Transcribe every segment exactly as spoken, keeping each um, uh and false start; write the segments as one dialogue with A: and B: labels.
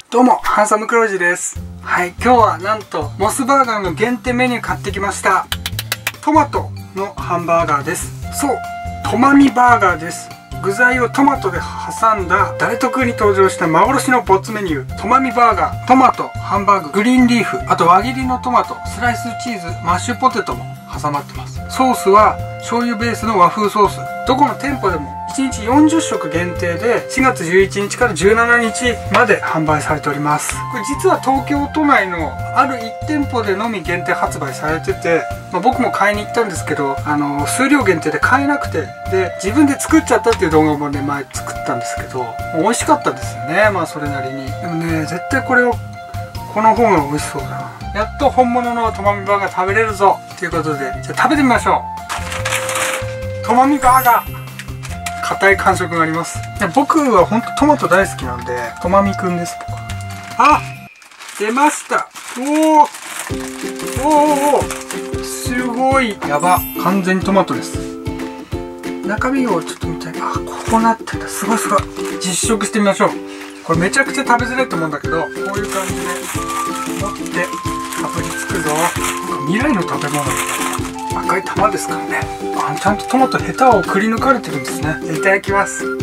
A: どうも、ハンサムクロウジです。はい、今日はなんとモスバーガーの限定メニュー買ってきました。トマトのハンバーガーです。そう、トマミバーガーです。具材をトマトで挟んだ誰得に登場した幻のボツメニュー、トマミバーガー。トマト、ハンバーグ、グリーンリーフ、あと輪切りのトマト、スライスチーズ、マッシュポテトも挟まってます。ソースは醤油ベースの和風ソース。どこの店舗でもいちにちよんじゅっしょく限定でしがつじゅういちにちからじゅうしちにちまで販売されております。これ実は東京都内のあるいち店舗でのみ限定発売されてて、まあ、僕も買いに行ったんですけど、あの数量限定で買えなくて、で自分で作っちゃったっていう動画もね前作ったんですけど、美味しかったですよね。まあそれなりに。でもね、絶対これをこの方が美味しそうだな。やっと本物のトマミバーガー食べれるぞということで、じゃあ食べてみましょう。トマミバーガー、硬い感触があります。いや僕は本当トマト大好きなんで、トマミくんです。僕はあ、出ました。おおおお、すごいやば、完全にトマトです。中身をちょっと見たい。あ、こうなってた。すごいすごい。実食してみましょう。これめちゃくちゃ食べづらいと思うんだけど、こういう感じで持ってかぶりつくぞ。未来の食べ物みたいな赤い玉ですからね。あ、ちゃんとトマトヘタをくり抜かれてるんですね。いただきます。うん、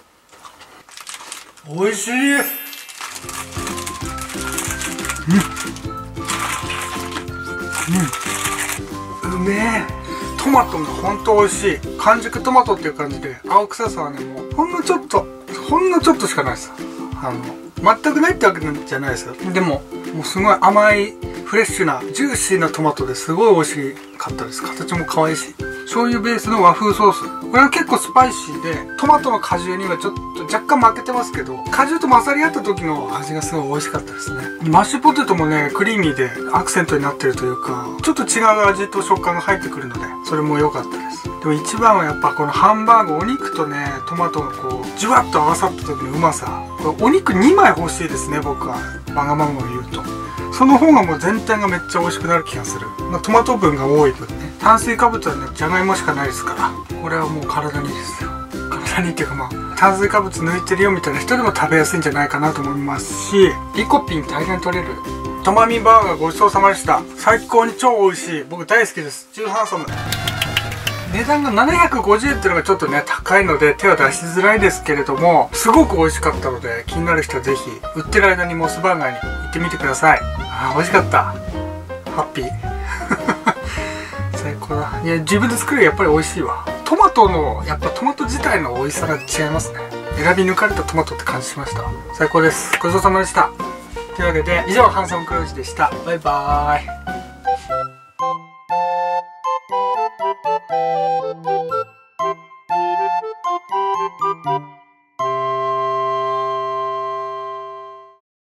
A: 美味しい。うんうん、うめえ。トマトがほんと美味しい。完熟トマトっていう感じで、青臭さはね、もうほんのちょっとほんのちょっとしかないです。あの全くないってわけじゃないですよ。でももうすごい甘いフレッシュなジューシーなトマトですごい美味しかったです。形も可愛いし、醤油ベースの和風ソース、これは結構スパイシーで、トマトの果汁にはちょっと若干負けてますけど、果汁と混ざり合った時の味がすごい美味しかったですね。マッシュポテトもねクリーミーでアクセントになってるというか、ちょっと違う味と食感が入ってくるので、それも良かったです。でも一番はやっぱこのハンバーグ、お肉とねトマトがこうじゅわっと合わさった時のうまさ。これお肉にまい欲しいですね、僕は。わがままを言うとその方がもう全体がめっちゃ美味しくなる気がする。まあ、トマト分が多い分ね。炭水化物はねじゃがいもしかないですから、これはもう体にいいですよ。体にっていうか、まあ炭水化物抜いてるよみたいな人でも食べやすいんじゃないかなと思いますし、リコピン大変取れる。トマミバーガーごちそうさまでした。最高に超美味しい。僕大好きです。ジューハンサム。値段がななひゃくごじゅうえんっていうのがちょっとね高いので手は出しづらいですけれども、すごく美味しかったので、気になる人はぜひ売ってる間にモスバーガーに行ってみてください。あー美味しかった。ハッピー最高だ。いや自分で作るやっぱり美味しいわ。トマトのやっぱトマト自体の美味しさが違いますね。選び抜かれたトマトって感じしました。最高です。ごちそうさまでした。というわけで以上、ハンサムクロウジでした。バイバーイ。